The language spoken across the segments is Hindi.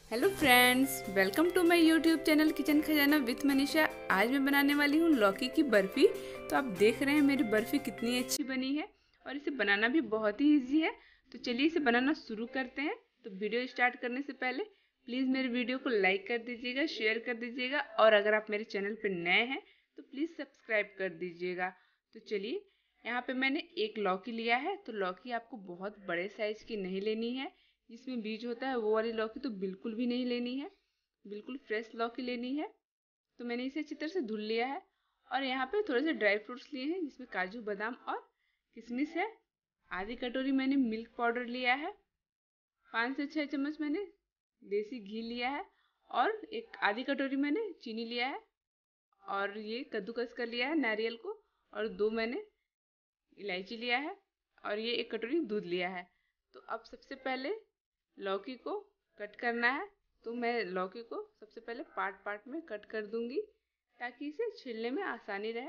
Hello friends, welcome to my YouTube channel Kitchen Khazana with Manisha. आज मैं बनाने वाली हूँ लौकी की बर्फ़ी। तो आप देख रहे हैं मेरी बर्फ़ी कितनी अच्छी बनी है और इसे बनाना भी बहुत ही इजी है। तो चलिए इसे बनाना शुरू करते हैं। तो वीडियो स्टार्ट करने से पहले प्लीज़ मेरे वीडियो को लाइक कर दीजिएगा, शेयर कर दीजिएगा और अगर आप मेरे चैनल पर नए हैं तो प्लीज़ सब्सक्राइब कर दीजिएगा। तो चलिए, यहाँ पे मैंने एक लौकी लिया है। तो लौकी आपको बहुत बड़े साइज़ की नहीं लेनी है, जिसमें बीज होता है वो वाली लौकी तो बिल्कुल भी नहीं लेनी है, बिल्कुल फ्रेश लौकी लेनी है। तो मैंने इसे अच्छी तरह से धुल लिया है और यहाँ पे थोड़े से ड्राई फ्रूट्स लिए हैं, जिसमें काजू बादाम और किशमिश है। आधी कटोरी मैंने मिल्क पाउडर लिया है। 5 से 6 चम्मच मैंने देसी घी लिया है और एक आधी कटोरी मैंने चीनी लिया है और ये कद्दूकस कर लिया है नारियल को। और 2 मैंने इलायची लिया है और ये 1 कटोरी दूध लिया है। तो अब सबसे पहले लौकी को कट करना है। तो मैं लौकी को सबसे पहले पार्ट पार्ट में कट कर दूंगी ताकि इसे छीलने में आसानी रहे।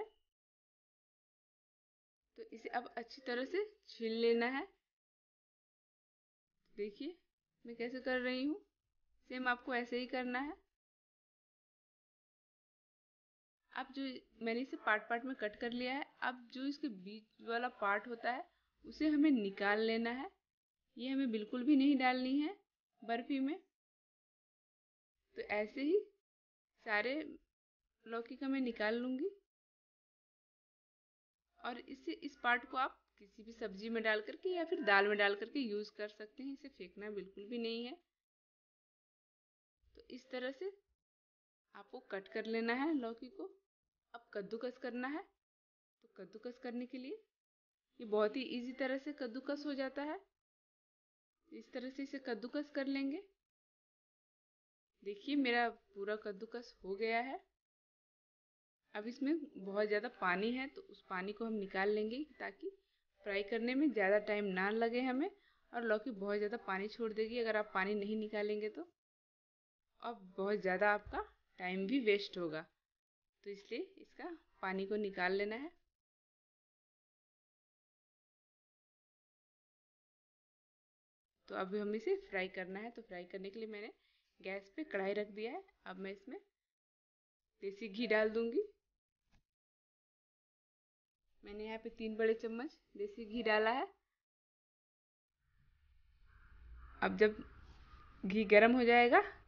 तो इसे अब अच्छी तरह से छील लेना है। देखिए मैं कैसे कर रही हूँ, सेम आपको ऐसे ही करना है। अब जो मैंने इसे पार्ट पार्ट में कट कर लिया है, अब जो इसके बीच वाला पार्ट होता है उसे हमें निकाल लेना है। ये हमें बिल्कुल भी नहीं डालनी है बर्फी में। तो ऐसे ही सारे लौकी का मैं निकाल लूँगी और इस पार्ट को आप किसी भी सब्जी में डाल करके या फिर दाल में डाल करके यूज़ कर सकते हैं। इसे फेंकना बिल्कुल भी नहीं है। तो इस तरह से आपको कट कर लेना है लौकी को। अब कद्दूकस करना है। तो कद्दूकस करने के लिए ये बहुत ही इजी तरह से कद्दूकस हो जाता है। इस तरह से इसे कद्दूकस कर लेंगे। देखिए मेरा पूरा कद्दूकस हो गया है। अब इसमें बहुत ज़्यादा पानी है तो उस पानी को हम निकाल लेंगे ताकि फ्राई करने में ज़्यादा टाइम ना लगे हमें। और लौकी बहुत ज़्यादा पानी छोड़ देगी अगर आप पानी नहीं निकालेंगे तो। अब बहुत ज़्यादा आपका टाइम भी वेस्ट होगा, तो इसलिए इसका पानी को निकाल लेना है। तो अब हमें इसे फ्राई करना है। तो फ्राई करने के लिए मैंने गैस पे कढ़ाई रख दिया है। अब मैं इसमें देसी घी डाल दूंगी। मैंने यहाँ पे 3 बड़े चम्मच देसी घी डाला है। अब जब घी गर्म हो जाएगा